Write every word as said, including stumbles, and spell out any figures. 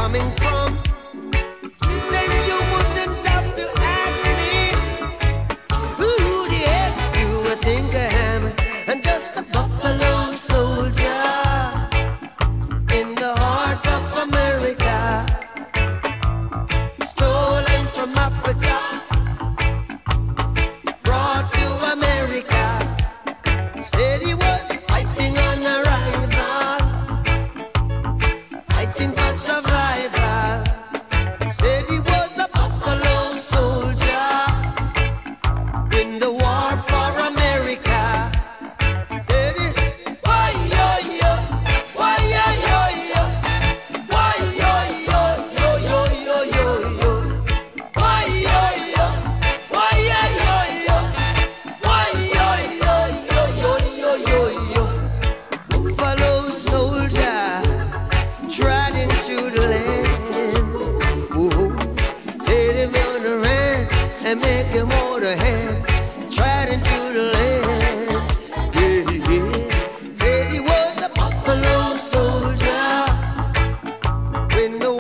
coming from, then you wouldn't have to ask me who the heck you would think I am. And just a buffalo soldier in the heart of America, stolen from Africa, brought to America. Said he was fighting on a rival, fighting for survival. Said he was a buffalo soldier in the war for America. Said he, why yo yo, why yo yo yo, why yo yo yo yo yo yo yo, why yo yo, why yo yo yo, why yo yo yo yo yo yo yo. Buffalo soldier trod into the land. Whoa. Said if you're on the run and make him hold a hand, trod into the land. Yeah, yeah. Said he was a buffalo soldier in the